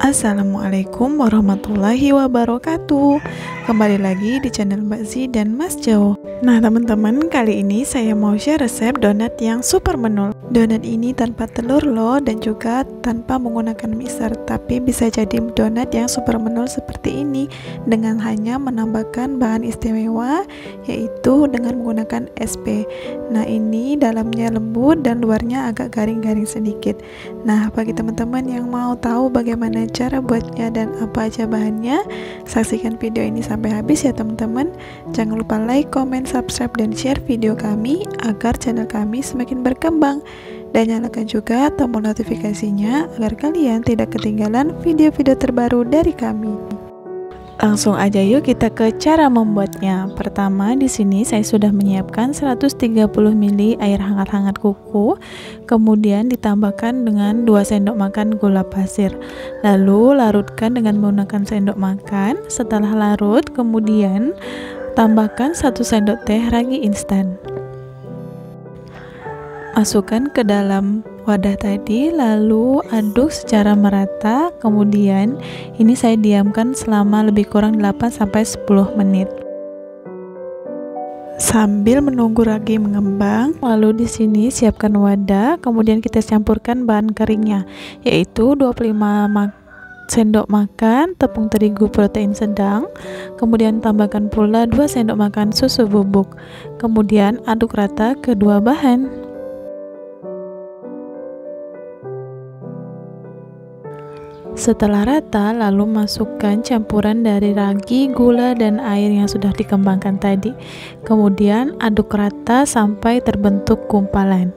Assalamualaikum warahmatullahi wabarakatuh. Kembali lagi di channel Mbak Zi dan Mas Jo. Nah teman-teman, kali ini saya mau share resep donat yang super menul. Donat ini tanpa telur loh, dan juga tanpa menggunakan mixer, tapi bisa jadi donat yang super menul seperti ini dengan hanya menambahkan bahan istimewa, yaitu dengan menggunakan SP. Nah ini dalamnya lembut dan luarnya agak garing-garing sedikit. Nah bagi teman-teman yang mau tahu bagaimana cara buatnya dan apa aja bahannya, saksikan video ini sampai habis ya teman-teman. Jangan lupa like, comment, subscribe, dan share video kami agar channel kami semakin berkembang, dan nyalakan juga tombol notifikasinya agar kalian tidak ketinggalan video-video terbaru dari kami. Langsung aja yuk kita ke cara membuatnya. Pertama, di sini saya sudah menyiapkan 130 ml air hangat-hangat kuku, kemudian ditambahkan dengan 2 sendok makan gula pasir. Lalu larutkan dengan menggunakan sendok makan. Setelah larut, kemudian tambahkan 1 sendok teh ragi instan. Masukkan ke dalam wadah tadi, lalu aduk secara merata. Kemudian ini saya diamkan selama lebih kurang 8-10 menit sambil menunggu ragi mengembang. Lalu di sini siapkan wadah, kemudian kita campurkan bahan keringnya, yaitu 25 sendok makan tepung terigu protein sedang, kemudian tambahkan pula 2 sendok makan susu bubuk. Kemudian aduk rata kedua bahan. Setelah rata, lalu masukkan campuran dari ragi, gula, dan air yang sudah dikembangkan tadi. Kemudian aduk rata sampai terbentuk gumpalan.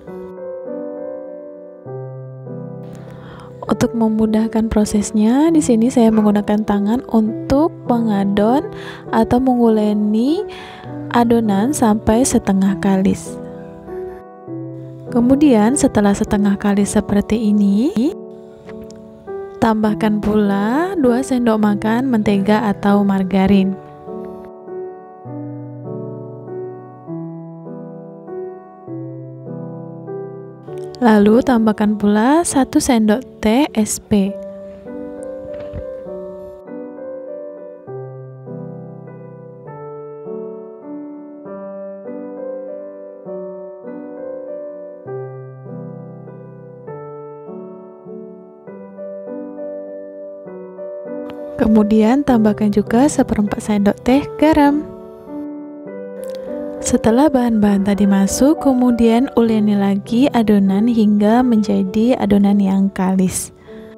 Untuk memudahkan prosesnya, di sini saya menggunakan tangan untuk mengadon atau menguleni adonan sampai setengah kalis. Kemudian setelah setengah kalis seperti ini, tambahkan pula 2 sendok makan mentega atau margarin. Lalu tambahkan pula 1 sendok teh SP. Kemudian tambahkan juga 1/4 sendok teh garam. Setelah bahan-bahan tadi masuk, kemudian uleni lagi adonan hingga menjadi adonan yang kalis.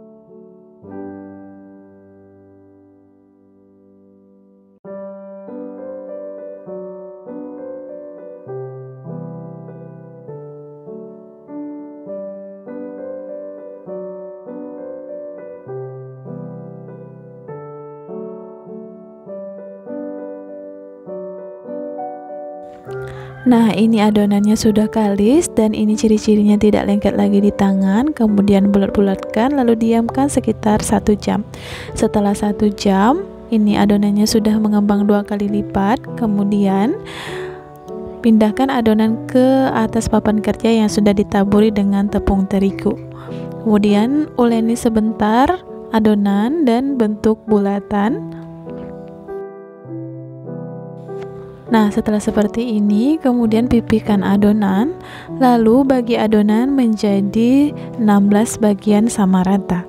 Nah ini adonannya sudah kalis, dan ini ciri-cirinya tidak lengket lagi di tangan. Kemudian bulat-bulatkan, lalu diamkan sekitar 1 jam. Setelah 1 jam, ini adonannya sudah mengembang 2 kali lipat. Kemudian pindahkan adonan ke atas papan kerja yang sudah ditaburi dengan tepung terigu. Kemudian uleni sebentar adonan dan bentuk bulatan. Nah setelah seperti ini, kemudian pipihkan adonan, lalu bagi adonan menjadi 16 bagian sama rata.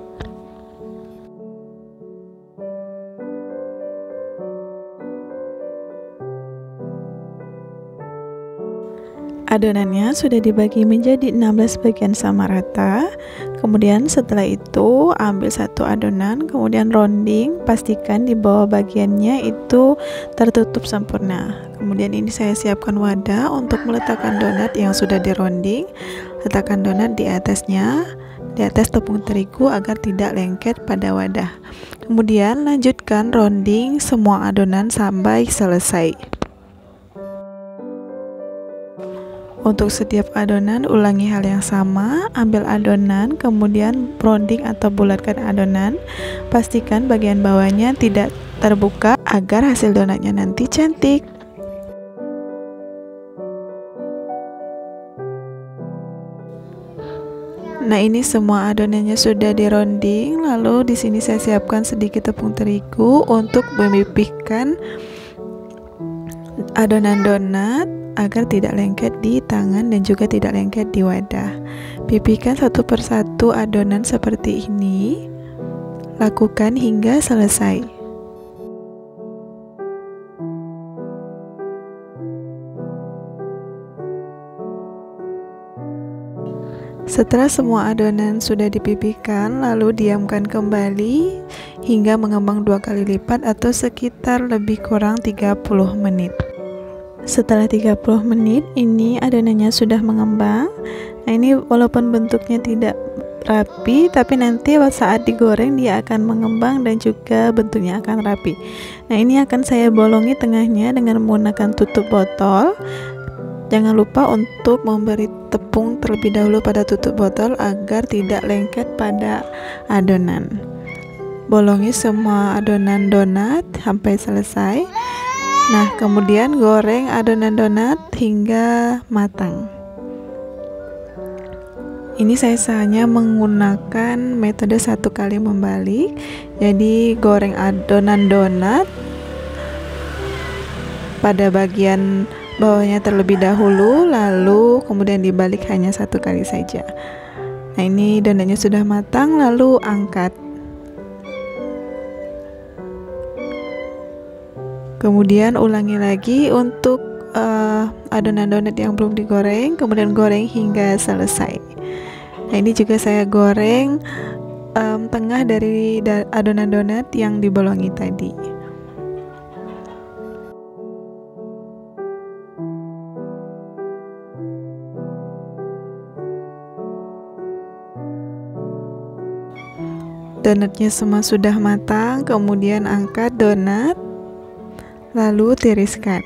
Adonannya sudah dibagi menjadi 16 bagian sama rata. Kemudian setelah itu ambil 1 adonan, kemudian rounding, pastikan di bawah bagiannya itu tertutup sempurna. Kemudian ini saya siapkan wadah untuk meletakkan donat yang sudah di rounding. Letakkan donat di atasnya, di atas tepung terigu agar tidak lengket pada wadah. Kemudian lanjutkan rounding semua adonan sampai selesai. Untuk setiap adonan ulangi hal yang sama. Ambil adonan, kemudian rounding atau bulatkan adonan. Pastikan bagian bawahnya tidak terbuka agar hasil donatnya nanti cantik. Nah, ini semua adonannya sudah dironding. Lalu di sini saya siapkan sedikit tepung terigu untuk memipihkan adonan donat agar tidak lengket di tangan dan juga tidak lengket di wadah. Pipihkan satu persatu adonan seperti ini. Lakukan hingga selesai. Setelah semua adonan sudah dipipihkan, lalu diamkan kembali hingga mengembang 2 kali lipat atau sekitar lebih kurang 30 menit. Setelah 30 menit, ini adonannya sudah mengembang. Nah, ini walaupun bentuknya tidak rapi, tapi nanti saat digoreng dia akan mengembang dan juga bentuknya akan rapi. Nah, ini akan saya bolongi tengahnya dengan menggunakan tutup botol. Jangan lupa untuk memberi tepung terlebih dahulu pada tutup botol agar tidak lengket pada adonan. Bolongi semua adonan donat sampai selesai. Nah, kemudian goreng adonan donat hingga matang. Ini saya hanya menggunakan metode 1 kali membalik. Jadi goreng adonan donat pada bagian bawahnya terlebih dahulu, lalu kemudian dibalik hanya 1 kali saja. Nah, ini donatnya sudah matang, lalu angkat. Kemudian ulangi lagi untuk adonan donat yang belum digoreng, kemudian goreng hingga selesai. Nah, ini juga saya goreng tengah dari adonan donat yang dibolongi tadi. Donatnya semua sudah matang, kemudian angkat donat, lalu tiriskan.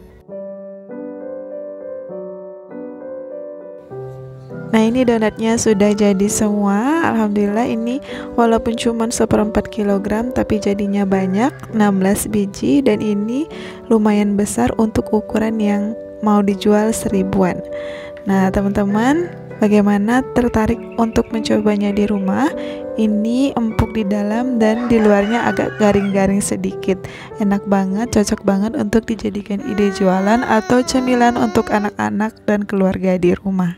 Nah, ini donatnya sudah jadi semua. Alhamdulillah, ini walaupun cuma 1/4 kilogram tapi jadinya banyak, 16 biji, dan ini lumayan besar untuk ukuran yang mau dijual 1000-an. Nah, teman-teman, bagaimana, tertarik untuk mencobanya di rumah? Ini empuk di dalam dan di luarnya agak garing-garing sedikit. Enak banget, cocok banget untuk dijadikan ide jualan atau cemilan untuk anak-anak dan keluarga di rumah.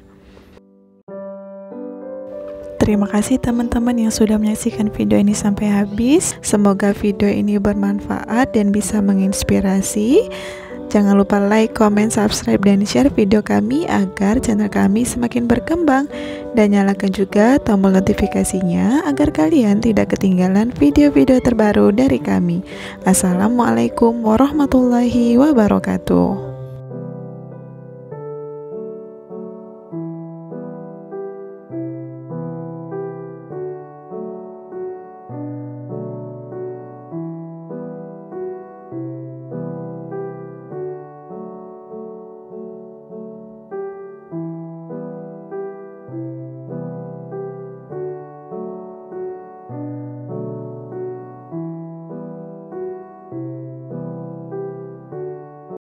Terima kasih teman-teman yang sudah menyaksikan video ini sampai habis. Semoga video ini bermanfaat dan bisa menginspirasi. Jangan lupa like, comment, subscribe, dan share video kami agar channel kami semakin berkembang. Dan nyalakan juga tombol notifikasinya agar kalian tidak ketinggalan video-video terbaru dari kami. Assalamualaikum warahmatullahi wabarakatuh.